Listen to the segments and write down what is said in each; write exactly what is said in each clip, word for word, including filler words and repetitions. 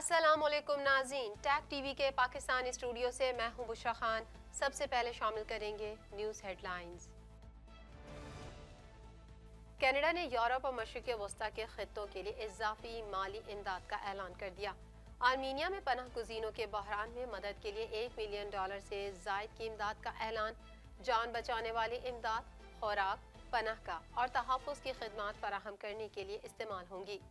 अस्सलाम वालेकुम नाज़रीन, टैग टीवी के पाकिस्तान स्टूडियो से मैं हूं बुशरा खान। सबसे पहले शामिल करेंगे न्यूज़ हेडलाइंस। कनाडा ने यूरोप और मशरिक़ी वस्ता के खित्तों के लिए इजाफी माली इमदाद का ऐलान कर दिया। आर्मीनिया में पनाह गुज़ीनों के बहरान में मदद के लिए एक मिलियन डॉलर से ज़ायद की इमदाद का ऐलान। जान बचाने वाली इमदाद, खुराक, पनाह का और तहफ़्फ़ुज़ की खिदमात फराहम करने के लिए इस्तेमाल होंगी।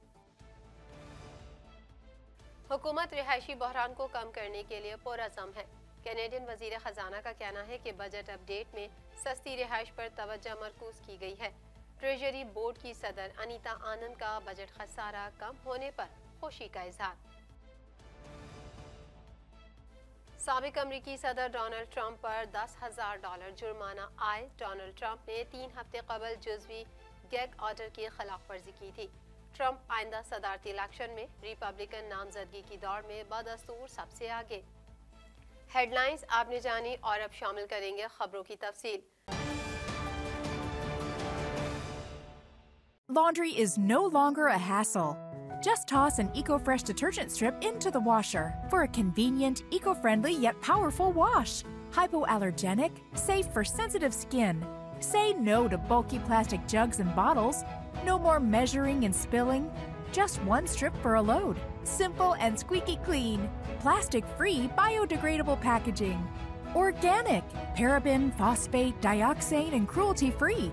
हुकूमत रिहायशी बहरान को कम करने के लिए पुरअज़्म है। कैनेडियन वज़ीर ख़जाना का कहना है कि बजट अपडेट में सस्ती रिहाइश पर तवज्जो मरकूज़ की गई है। ट्रेजरी बोर्ड की सदर अनीता आनंद का बजट खसारा कम होने पर खुशी का इजहार। साबिक अमरीकी सदर डोनाल्ड ट्रंप पर दस हजार डॉलर जुर्माना आए। डोनाल्ड ट्रंप ने तीन हफ्ते कबल जुज़वी गैग ऑर्डर की खिलाफ वर्जी की थी। ट्रंप आइंदा सदारती इलेक्शन में रिपब्लिकन नामजदगी की दौड़ में बदस्तूर सबसे आगे। हेडलाइंस आपने जानी और अब शामिल करेंगे खबरों की तफसील। Laundry is no longer a hassle. Just toss an EcoFresh detergent strip into the washer for a convenient, eco-friendly yet powerful wash. Hypoallergenic, safe for sensitive skin. Say no to bulky plastic jugs and bottles. No more measuring and spilling. Just one strip for a load. Simple and squeaky clean. Plastic-free, biodegradable packaging. Organic, paraben, phosphate, dioxane, and cruelty-free.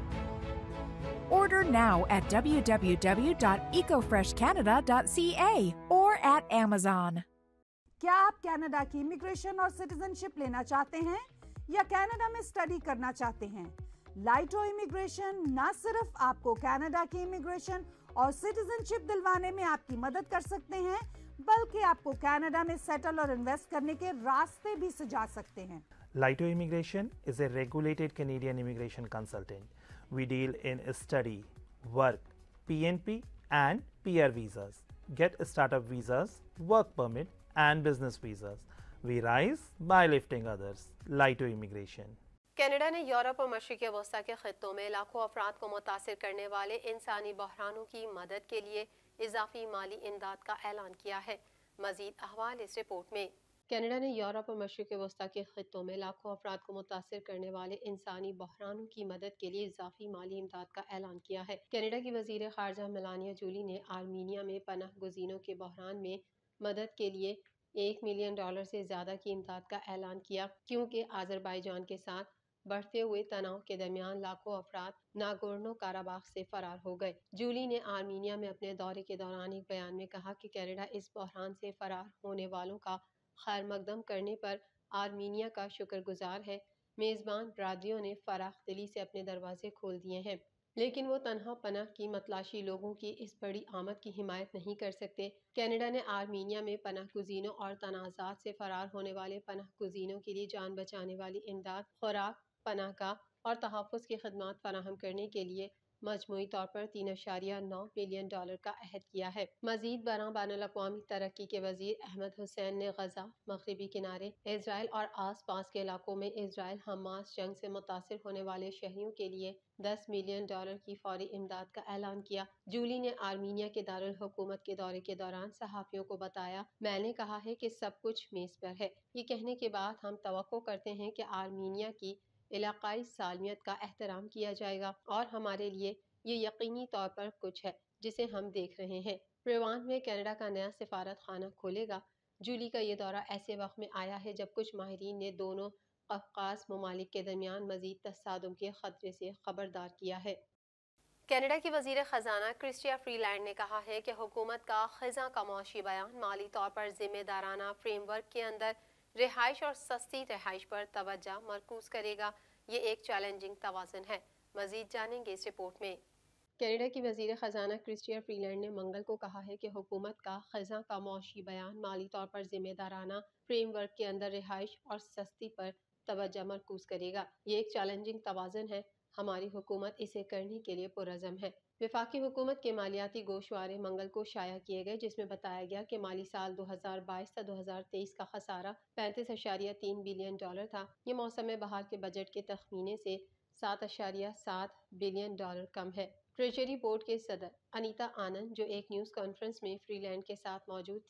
Order now at w w w dot eco fresh canada dot c a or at Amazon. क्या आप Canada की immigration और citizenship लेना चाहते हैं या Canada में study करना चाहते हैं? लाइटो इमिग्रेशन न सिर्फ आपको कनाडा की इमिग्रेशन और सिटीजनशिप दिलवाने में आपकी मदद कर सकते हैं, बल्कि आपको कनाडा में सेटल और इन्वेस्ट करने के रास्ते भी सुझा सकते हैं। Laito Immigration is a regulated Canadian immigration consultant. We deal in study, work, P N P and P R visas. Get startup visas, work permit and business visas. We rise by lifting others. Laito Immigration. Canada ने Europe और मशरिक़ी वस्ता के खित्तों में लाखों अफराद को मुतासिर करने वाले इंसानी बहरानों की मदद के लिए इजाफी माली इमदाद का ऐलान किया है। मज़ीद अहवाल इस रिपोर्ट में। कनाडा ने यूरोप और मशरिक़ी वस्ता के खित्तों में लाखों अफराद को मुतासिर करने वाले इंसानी बहरानों की मदद के लिए इजाफी माली इमदाद का ऐलान किया है। कनाडा की वज़ीर ख़ारजा मेलानिया जूली ने आर्मीनिया में पनाह गुज़ीनों के बहरान में मदद के लिए एक मिलियन डॉलर से ज़्यादा की इमदाद का ऐलान किया, क्योंकि आज़रबाईजान के साथ बढ़ते हुए तनाव के दरमियान लाखों अफराद नागोर्नो काराबाख से फरार हो गए। जूली ने आर्मीनिया में अपने दौरे के दौरान एक बयान में कहा कि कनाडा इस बहरान से फरार होने वालों का खैर मकदम करने पर आर्मीनिया का शुक्रगुजार है। मेज़बान बरादरियों ने फराख दिली से अपने दरवाजे खोल दिए हैं, लेकिन वो तनहा पनाह की मतलाशी लोगों की इस बड़ी आमद की हिमायत नहीं कर सकते। कनाडा ने आर्मीनिया में पनाह गुज़ीनों और तनाज़ात से फरार होने वाले पनाह गुज़ीनों के लिए जान बचाने वाली इमदाद, खुराक, पनाह का और तहफ़्फ़ुज़ की खिदमात फराहम करने के लिए मजमूई तौर पर तीन अशारिया नौ मिलियन डॉलर का अहद किया है। मजीद बरआं बैनुल-अक़वामी तरक्की के वज़ीर अहमद हुसैन ने गजा, मगरबी किनारे, इसराइल और आस पास के इलाकों में इसराइल हमास जंग से मुतासिर होने वाले शहरियों के लिए दस मिलियन डॉलर की फौरी इमदाद का ऐलान किया। जूली ने आर्मीनिया के दारुल हुकूमत के दौरे के दौरान सहाफ़ियों को बताया, मैंने कहा है कि सब कुछ मेज़ पर है। ये कहने के बाद हम तवक्को करते हैं कि आर्मीनिया की इलाकाई सालमियत का एहतराम किया जाएगा और हमारे लिए ये यकीनी तौर पर कुछ है जिसे हम देख रहे हैं। रेवान में कनाडा का नया सिफारत खाना खोलेगा। जूली का ये दौरा ऐसे वक्त में आया है जब कुछ माहिरीन ने दोनों कफ़काज़ ममालिक के दरमियान मज़ीद तसादुम के खतरे से खबरदार किया है। कनाडा की वज़ीर ख़जाना क्रिस्टिया फ्रीलैंड ने कहा है कि हुकूमत का ख़ज़ा का मुआशी बयान माली तौर पर ज़िम्मेदाराना फ्रेमवर्क के अंदर रिहाइश और सस्ती रिहाइश पर तवज्जो मरकूज़ करेगा। ये एक चैलेंजिंग तवाज़ुन है। मज़ीद जानेंगे इस रिपोर्ट में। कनाडा की वज़ीर ख़जाना क्रिस्टिया फ्रीलैंड ने मंगल को कहा है कि हुकूमत का ख़ज़ा का मुआशी बयान माली तौर पर ज़िम्मेदाराना फ्रेमवर्क के अंदर रिहाइश और सस्ती पर तवज्जो मरकूज़ करेगा। ये एक चैलेंजिंग तवाज़ुन है। हमारी हुकूमत इसे करने के लिए पुरअज़्म है। वफाकी हुकूमत के मालियाती गोशवारे मंगल को शाया किए गए, जिसमें बताया गया कि माली साल दो हज़ार बाईस से दो हज़ार तेईस का खसारा पैंतीस अशारिया तीन बिलियन डॉलर था। ये मौसम बहार के बजट के तखमीने से सात अशारिया सात बिलियन डॉलर कम है। ट्रेजरी बोर्ड के सदर अनीता आनंद, जो एक न्यूज़ कॉन्फ्रेंस में फ्रीलैंड के साथ मौजूद थीं,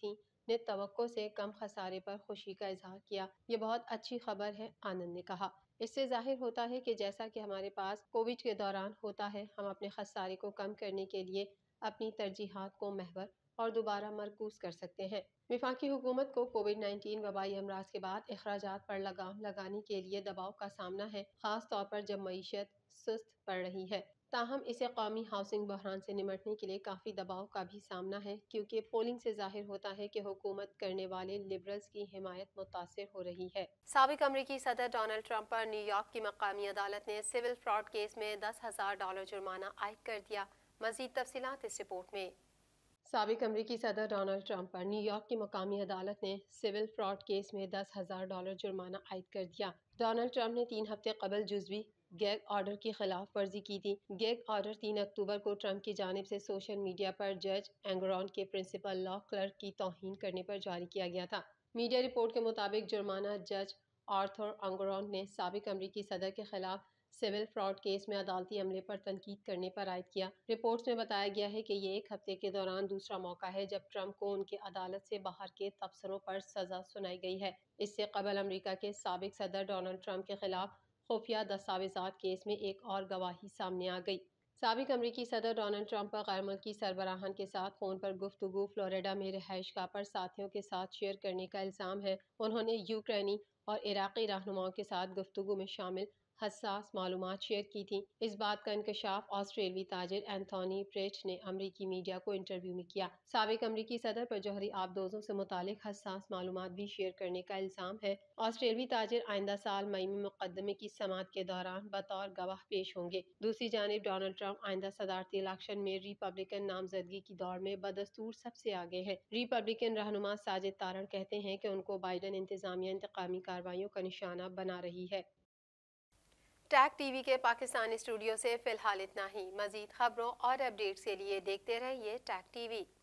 نے توقع سے کم خسارے پر خوشی کا اظہار کیا۔ یہ بہت اچھی خبر ہے، آنند نے کہا۔ اس سے ظاہر ہوتا ہے کہ جیسا کہ ہمارے پاس کووڈ کے دوران ہوتا ہے، ہم اپنے خسارے کو کم کرنے کے لیے اپنی ترجیحات کو محور اور دوبارہ مرکوز کر سکتے ہیں۔ وفاقی حکومت کو کووڈ نائنٹین وبائی امراض کے بعد اخراجات پر لگام لگانے کے لیے دباؤ کا سامنا ہے، خاص طور پر جب معیشت سست پڑ رہی ہے۔ تاہم اسے قومی ہاؤسنگ بحران سے نمٹنے کے لیے کافی دباؤ کا بھی سامنا ہے، کیونکہ پولنگ سے ظاہر ہوتا ہے کہ حکومت کرنے والے لبرلز کی حمایت متاثر ہو رہی ہے۔ سابق امریکی صدر ڈونلڈ ٹرمپ پر نیو یارک کی مقامی عدالت نے سول فراڈ کیس میں دس ہزار ڈالر جرمانہ عائد کر دیا۔ مزید تفصیلات اس رپورٹ میں۔ سابق امریکی صدر ڈونلڈ ٹرمپ پر نیو یارک کی مقامی عدالت نے سول فراڈ کیس میں دس ہزار ڈالر جرمانہ عائد کر دیا۔ ڈونلڈ ٹرمپ نے تین ہفتے قبل جزوی گیگ آرڈر کی خلاف ورزی کی تھی۔ گیگ آرڈر تین اکتوبر کو ٹرمپ کی جانب سے سوشل میڈیا پر جج اینگرون کے پرنسپل لا کلرک کی توہین کرنے پر جاری کیا گیا تھا۔ میڈیا رپورٹ کے مطابق جرمانہ جج آرتھر اینگرون نے سابق امریکی صدر کے خلاف سول فراڈ کیس میں عدالتی عملے پر تنقید کرنے پر عائد کیا۔ رپورٹس میں بتایا گیا ہے کہ یہ ایک ہفتے کے دوران دوسرا موقع ہے جب ٹرمپ کو ان کے عدالت سے باہر کے تبصروں پر سزا سنائی گئی ہے۔ اس سے قبل امریکہ کے سابق صدر ڈونلڈ ٹرمپ کے خلاف خفیہ دستاویزات کیس میں ایک اور گواہی سامنے آ گئی۔ سابق امریکی صدر ڈونلڈ ٹرمپ پر غیر ملکی سربراہان کے ساتھ فون پر گفتگو فلوریڈا میں رہائش گاہ پر ساتھیوں کے ساتھ شیئر کرنے کا الزام ہے۔ انہوں نے یوکرینی اور عراقی رہنماؤں کے ساتھ گفتگو میں شامل حساس معلومات شیئر کی تھیں۔ اس بات کا انکشاف آسٹریلوی تاجر اینتھونی پریٹ نے امریکی میڈیا کو انٹرویو میں کیا۔ سابق امریکی صدر پر جوہری آبدوزوں سے متعلق حساس معلومات بھی شیئر کرنے کا الزام ہے۔ آسٹریلوی تاجر آئندہ سال مئی میں مقدمے کی سماعت کے دوران بطور گواہ پیش ہوں گے۔ دوسری جانب ڈونلڈ ٹرمپ آئندہ صدارتی الیکشن میں ریپبلکن نامزدگی کی دوڑ میں بدستور سب سے آگے ہیں۔ ریپبلکن رہنما ساجد تارڑ کہتے ہیں کہ ان کو بائیڈن انتظامیہ انتقامی کارروائیوں کا نشانہ بنا رہی ہے۔ ٹیگ ٹی وی کے پاکستانی اسٹوڈیو سے فی الحال اتنا ہی۔ مزید خبروں اور اپڈیٹس کے لیے دیکھتے رہیے ٹیگ ٹی وی۔